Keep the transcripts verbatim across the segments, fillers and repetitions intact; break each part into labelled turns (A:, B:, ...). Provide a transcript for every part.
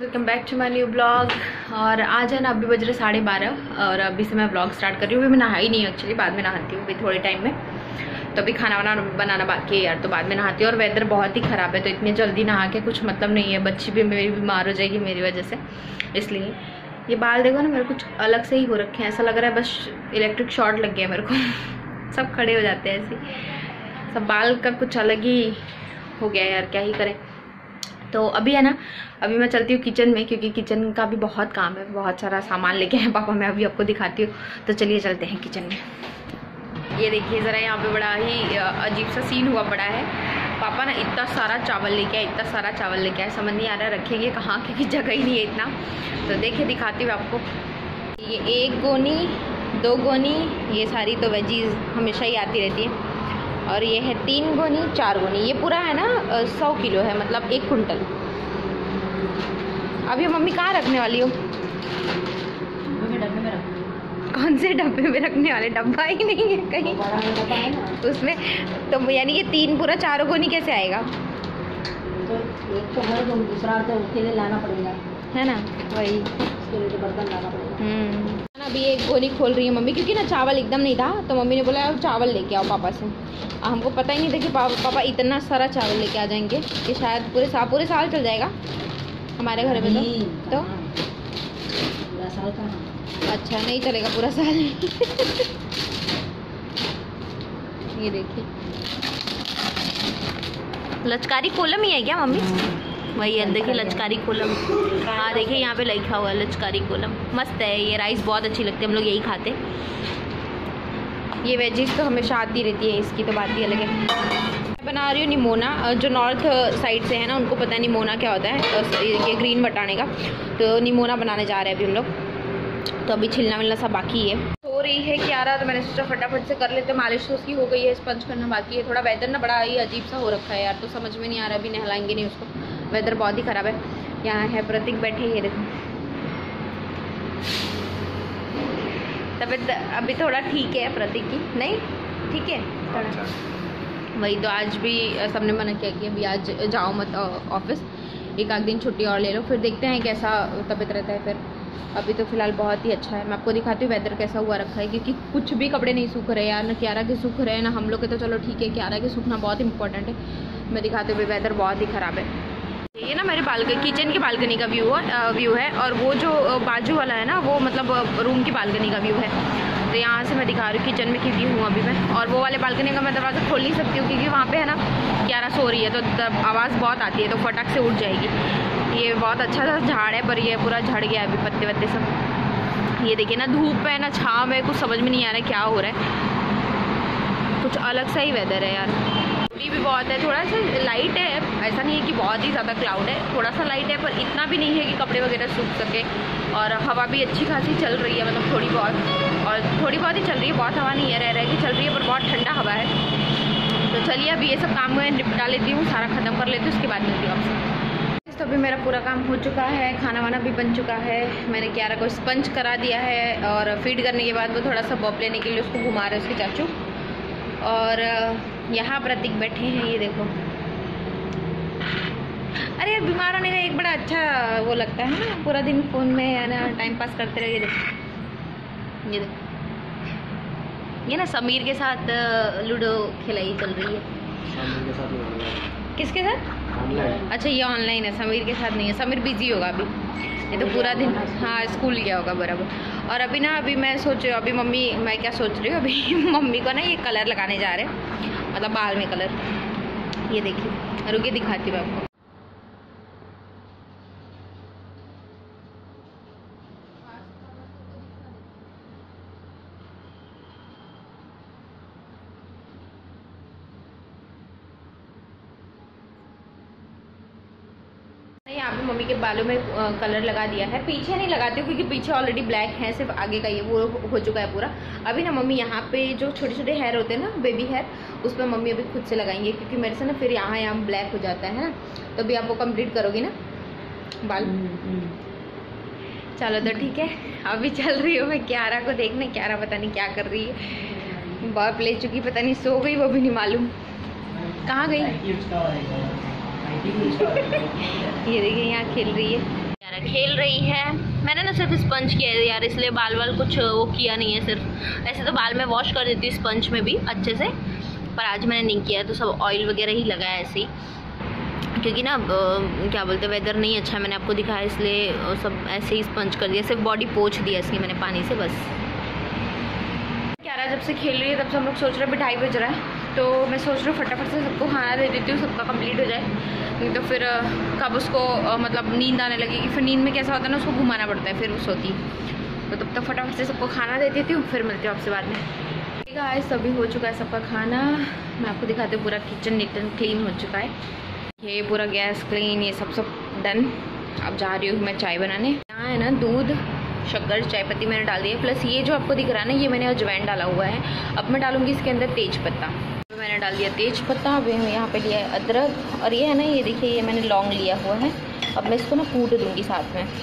A: Welcome back to my new blog. और आज है ना, अभी बज रहे साढ़े बारह और अभी से मैं ब्लॉग स्टार्ट कर रही हूँ। अभी मैं नहाई नहीं एक्चुअली, बाद में नहाती हूँ अभी थोड़े टाइम में। तो अभी खाना वाना बनाना बाकी है यार, तो बाद में नहाती हूँ। और वेदर बहुत ही ख़राब है तो इतनी जल्दी नहा के कुछ मतलब नहीं है। बच्ची भी मेरी बीमार हो जाएगी मेरी वजह से, इसलिए। ये बाल देखो ना, मेरे कुछ अलग से ही हो रखे हैं, ऐसा लग रहा है बस इलेक्ट्रिक शॉर्ट लग गया मेरे को सब खड़े हो जाते हैं ऐसे, सब बाल का कुछ अलग ही हो गया यार, क्या ही करें। तो अभी है ना, अभी मैं चलती हूँ किचन में, क्योंकि किचन का भी बहुत काम है, बहुत सारा सामान लेके आए पापा। मैं अभी आपको दिखाती हूँ, तो चलिए चलते हैं किचन में। ये देखिए ज़रा, यहाँ पे बड़ा ही अजीब सा सीन हुआ पड़ा है। पापा ना इतना सारा चावल लेके आए, इतना सारा चावल लेके आए, समझ नहीं आ रहा रखेंगे कहाँ, क्योंकि जगह ही नहीं है इतना। तो देखिए दिखाती हूँ आपको। ये एक गोनी, दो गोनी, ये सारी तो वेजीज हमेशा ही आती रहती है। और ये है तीन गोनी, चार गोनी, ये पूरा है ना सौ किलो है, मतलब एक कुंटल। अभी मम्मी कहाँ रखने वाली हो?
B: डब्बे में रख।
A: कौन से डब्बे में रखने वाले? डब्बा ही नहीं है कहीं
B: है
A: उसमें। तो यानी ये तीन पूरा चारों गोनी कैसे आएगा?
B: तो एक तो है, दूसरा तो उसके लिए लाना पड़ेगा,
A: है ना, वही
B: उसके लिए तो बर्तन लाना पड़ेगा।
A: हम्म अभी एक गोनी खोल रही है मम्मी, क्योंकि ना चावल एकदम नहीं था, तो मम्मी ने बोला चावल लेके आओ पापा से। हमको पता ही नहीं था कि पापा, पापा इतना सारा चावल लेके आ जाएंगे कि शायद पूरे साल पूरे साल चल जाएगा हमारे घर में। तो तो
B: पूरा साल का
A: अच्छा नहीं चलेगा पूरा साल ये देखिए, लचकारी कोलम ही है क्या मम्मी? वही है, देखिए लचकारी कोलम। हाँ देखिए यहाँ पे लिखा हुआ है लचकारी कोलम, मस्त है। ये राइस बहुत अच्छी लगती है, हम लोग यही खाते। ये वेजीज तो हमेशा आती रहती है, इसकी तो बात ही अलग है। मैं बना रही हूँ निमोना। जो नॉर्थ साइड से है ना, उनको पता है निमोना क्या होता है, ये ग्रीन बटाने का। तो निमोना बनाने जा रहे हैं अभी हम लोग। तो अभी छिलना मिलना सब बाकी है। हो रही है क्यारा, तो मैंने सोचा फटाफट से कर लेते। मालिश तो उसकी हो गई है, स्पंज करना बाकी है। थोड़ा वेदर ना बड़ा ही अजीब सा हो रखा है यार, तो समझ में नहीं आ रहा, अभी नहलाएंगे नहीं उसको, वेदर बहुत ही ख़राब है। यहाँ है प्रतीक बैठे, ये देखो। तबीयत अभी थोड़ा ठीक है प्रतीक की, नहीं ठीक है थोड़ा। वही तो आज भी सबने मना किया कि अभी आज जाओ मत ऑफिस, एक आध दिन छुट्टी और ले लो, फिर देखते हैं कैसा तबीयत रहता है फिर। अभी तो फिलहाल बहुत ही अच्छा है। मैं आपको दिखाती हूँ वेदर कैसा हुआ रखा है, क्योंकि कुछ भी कपड़े नहीं सूख रहे यार, ना क्यारा के सूख रहे हैं ना हम लोग के। तो चलो ठीक है, क्यारा के सूखना बहुत इंपॉर्टेंट है। मैं दिखाती हूँ, वेदर बहुत ही ख़राब है। ये ना मेरे बालकनी, किचन की बालकनी का व्यू है व्यू है और वो जो बाजू वाला है ना, वो मतलब रूम की बालकनी का व्यू है। तो यहाँ से मैं दिखा रही हूँ किचन में क्योंकि हूँ अभी मैं। और वो वाले बालकनी का मैं दरवाज़ा खोल नहीं सकती हूँ, क्योंकि वहाँ पे है ना क्यारा सो रही है, तो आवाज़ बहुत आती है, तो फटक से उठ जाएगी। ये बहुत अच्छा सा झाड़ है, पर ये पूरा झड़ गया अभी, पत्ते वत्ते सब। ये देखिए ना, धूप है ना छाँव है, कुछ समझ में नहीं आ रहा है क्या हो रहा है। कुछ अलग सा ही वेदर है यार। धूली भी बहुत है, थोड़ा सा लाइट है, ऐसा नहीं है कि बहुत ही ज़्यादा क्लाउड है, थोड़ा सा लाइट है, पर इतना भी नहीं है कि कपड़े वगैरह सूख सके। और हवा भी अच्छी खासी चल रही है, मतलब थोड़ी बहुत, और थोड़ी बहुत ही चल रही है, बहुत हवा नहीं है, रह रह के चल रही है, पर बहुत ठंडा हवा है। तो चलिए अभी ये सब काम मैं निपटा लेती हूँ, सारा ख़त्म कर लेती हूँ, उसके बाद मिलती हूँ आपसे। तो अभी मेरा पूरा काम हो चुका है, खाना वाना भी बन चुका है। मैंने क्यारा को स्पंज करा दिया है, और फीड करने के बाद वो थोड़ा सा बॉप लेने के लिए उसको घुमा रहे उसके चाचू। और यहाँ प्रतीक बैठे हैं, ये देखो। अरे यार, बीमार होने का एक बड़ा अच्छा वो लगता है ना, पूरा दिन फ़ोन में है ना टाइम पास करते रहे। ये देखो, ये देखो, ये ना समीर के साथ लूडो खिलाई चल रही है। किसके साथ? अच्छा ये ऑनलाइन है, समीर के साथ नहीं है। समीर बिजी होगा अभी, ये तो पूरा दिन, हाँ स्कूल गया होगा बराबर। और अभी ना, अभी मैं सोच रही हूँ, अभी मम्मी, मैं क्या सोच रही हूँ अभी मम्मी को ना ये कलर लगाने जा रहे हैं, मतलब बाल में कलर। ये देखिए, रुकिए दिखाती हूँ आपको। यहाँ पे मम्मी के बालों में कलर लगा दिया है। पीछे नहीं लगाती हूँ, क्योंकि पीछे ऑलरेडी ब्लैक है, सिर्फ आगे का ये वो हो चुका है पूरा। अभी ना मम्मी यहाँ पे जो छोटे छोटे हेयर होते हैं ना, बेबी हेयर, उस पर मम्मी अभी खुद से लगाएंगे, क्योंकि मेरे से ना फिर यहाँ यहाँ ब्लैक हो जाता है ना। तो अभी आप वो कंप्लीट करोगी ना बाल? चलो तो ठीक है, अभी चल रही हूँ मैं क्यारा को देखने। क्यारा पता नहीं क्या कर रही है, बाप ले चुकी, पता नहीं सो गई, वो भी नहीं मालूम कहाँ गई। ये देखिए यहाँ खेल रही है। खेल रही है। मैंने ना सिर्फ स्पंज किया है यार, इसलिए बाल वाल कुछ वो किया नहीं है। सिर्फ ऐसे तो बाल में वॉश कर देती हूँ स्पंज में भी अच्छे से, पर आज मैंने नहीं किया, तो सब ऑयल वगैरह ही लगाया ऐसे ही, क्योंकि ना क्या बोलते हैं वेदर नहीं अच्छा है, मैंने आपको दिखाया, इसलिए सब ऐसे ही स्पंज कर दिया, सिर्फ बॉडी पोंछ दिया इसकी मैंने पानी से बस। ग्यारह जब से खेल रही है तब से हम लोग सोच रहे हैं ढाई बज रहा है, तो मैं सोच रही हूँ फटाफट से सबको खाना दे देती हूँ, सबका कंप्लीट हो जाए, नहीं तो फिर कब उसको मतलब नींद आने लगेगी, फिर नींद में कैसा होता है ना उसको घुमाना पड़ता है, फिर वो सोती है। तो तब तक फटाफट से सबको खाना दे देती हूँ, फिर मिलती हूँ आपसे बाद में। गाइस सभी हो चुका है सबका खाना, मैं आपको दिखाती हूँ, पूरा किचन नीट एंड क्लीन हो चुका है, ये पूरा गैस क्लीन, ये सब सब डन। अब जा रही हूँ मैं चाय बनाने। यहाँ है ना दूध, शक्कर, चाय पत्ती मैंने डाल दी है, प्लस ये जो आपको दिख रहा है ना ये मैंने अजवाइन डाला हुआ है। अब मैं डालूंगी इसके अंदर तेज पत्ता, तो मैंने डाल दिया तेज पत्ता। अब यहाँ पे लिया है अदरक, और ये है ना ये देखिए ये मैंने लौंग लिया हुआ है। अब मैं इसको ना कूट दूँगी साथ में,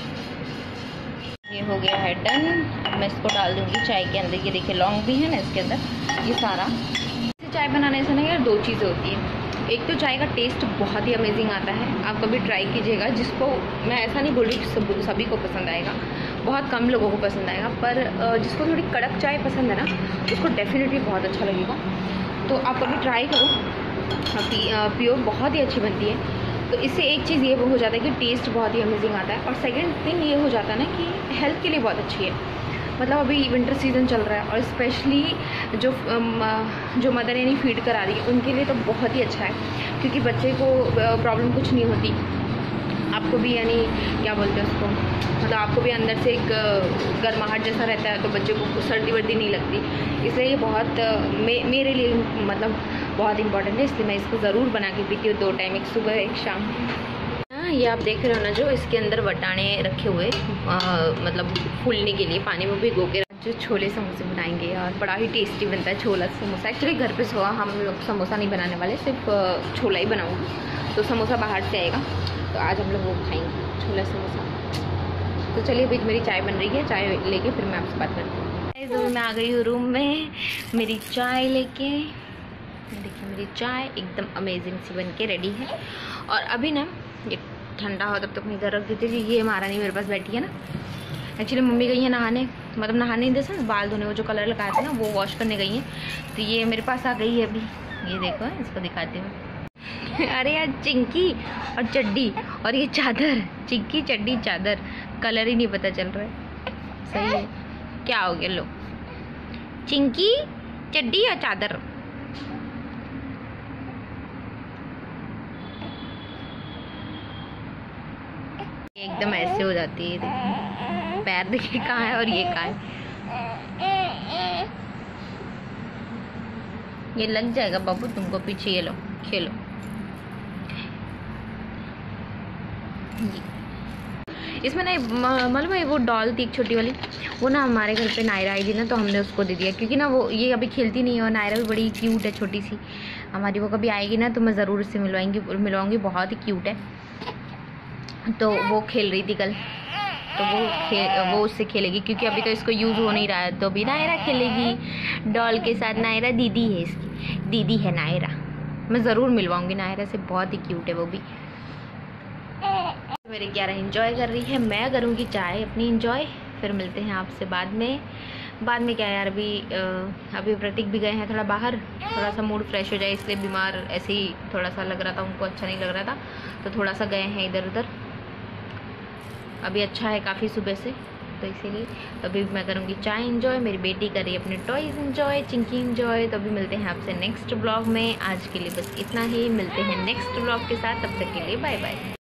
A: ये हो गया है डन। अब मैं इसको डाल दूँगी चाय के अंदर, ये देखिए लौंग भी है ना इसके अंदर, ये सारा। इसे चाय बनाने से ना यार दो चीज़ें होती हैं, एक तो चाय का टेस्ट बहुत ही अमेजिंग आता है, आप कभी ट्राई कीजिएगा, जिसको मैं ऐसा नहीं बोल रही सब, सभी को पसंद आएगा, बहुत कम लोगों को पसंद आएगा, पर जिसको थोड़ी कड़क चाय पसंद है ना उसको डेफिनेटली बहुत अच्छा लगेगा। तो आप कभी ट्राई करो, पी, प्योर बहुत ही अच्छी बनती है। तो इससे एक चीज़ ये वो हो जाता है कि टेस्ट बहुत ही अमेजिंग आता है, और सेकेंड थिंग ये हो जाता है ना कि हेल्थ के लिए बहुत अच्छी है। मतलब अभी विंटर सीज़न चल रहा है, और स्पेशली जो जो मदर यानी फीड करा रही है उनके लिए तो बहुत ही अच्छा है, क्योंकि बच्चे को प्रॉब्लम कुछ नहीं होती, आपको भी यानी क्या बोलते हैं उसको, मतलब आपको भी अंदर से एक गर्माहट जैसा रहता है, तो बच्चे को सर्दी वर्दी नहीं लगती, इसलिए ये बहुत मे, मेरे लिए मतलब बहुत इंपॉर्टेंट है, इसलिए मैं इसको ज़रूर बना के पीती हूँ, दो टाइम, एक सुबह एक शाम। ये आप देख रहे हो ना जो इसके अंदर वटाने रखे हुए आ, मतलब फूलने के लिए पानी में भिगो के, जो छोले समोसे बनाएंगे और बड़ा ही टेस्टी बनता है छोला समोसा। एक्चुअली घर पे सो हम लोग समोसा नहीं बनाने वाले, सिर्फ छोला ही बनाऊंगी, तो समोसा बाहर से आएगा, तो आज हम लोग वो खाएंगे छोला समोसा। तो चलिए अभी मेरी चाय बन रही है, चाय लेके फिर मैं आपसे बात करती हूँ। मैं आ गई हूँ रूम में मेरी चाय लेके, देखिए मेरी चाय एकदम अमेजिंग सी बन के रेडी है। और अभी ना ये ठंडा हो तब तक मैं इधर रख देती थी, ये महारानी मेरे पास बैठी है ना, एक्चुअली मम्मी गई है नहाने, मतलब नहाने नहीं दे बाल धोने, वो जो कलर लगाए थे ना वो वॉश करने गई हैं, तो ये मेरे पास आ गई है अभी, ये देखो इसको दिखाती हूँ। अरे यार चिंकी और चड्डी और ये चादर, चिंकी चड्डी चादर, कलर ही नहीं पता चल रहा है, सही है क्या हो गया, लो चिंकी चड्डी और चादर। एकदम ऐसे हो जाती है, देखिए पैर देखिए कहाँ है और ये कहाँ है, ये लग जाएगा बाबू तुमको पीछे, ये लो खेलो। इसमें ना मालूम है वो डॉल थी एक छोटी वाली, वो ना हमारे घर पे नायरा आई थी ना, तो हमने उसको दे दिया, क्योंकि ना वो ये अभी खेलती नहीं है, और नायरा भी बड़ी क्यूट है छोटी सी हमारी, वो कभी आएगी ना तो मैं ज़रूर उससे मिलवाएंगी मिलवाऊंगी, बहुत ही क्यूट है। तो वो खेल रही थी कल, तो वो खेल वो उससे खेलेगी, क्योंकि अभी तो इसको यूज़ हो नहीं रहा है, तो अभी नायरा खेलेगी डॉल के साथ। नायरा दीदी है इसकी, दीदी है नायरा, मैं ज़रूर मिलवाऊंगी नायरा से, बहुत ही क्यूट है वो भी। मेरी ग्यारह इंजॉय कर रही है, मैं करूँगी चाय अपनी इंजॉय, फिर मिलते हैं आपसे बाद में। बाद में क्या यार, अभी अभी प्रतीक भी गए हैं थोड़ा बाहर, थोड़ा सा मूड फ्रेश हो जाए, इसलिए बीमार ऐसे ही थोड़ा सा लग रहा था, उनको अच्छा नहीं लग रहा था, तो थोड़ा सा गए हैं इधर उधर। अभी अच्छा है काफ़ी सुबह से, तो इसीलिए अभी मैं करूँगी चाय इंजॉय, मेरी बेटी कर रही है अपने टॉयज़ इंजॉय, चिंकी इंजॉय। तो अभी मिलते हैं आपसे नेक्स्ट ब्लॉग में, आज के लिए बस इतना ही, मिलते हैं नेक्स्ट ब्लॉग के साथ, तब तक के लिए बाय बाय।